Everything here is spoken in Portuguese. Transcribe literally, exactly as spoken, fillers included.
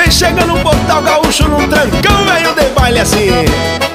chega no Portal Gaúcho num trancão, velho de baile assim.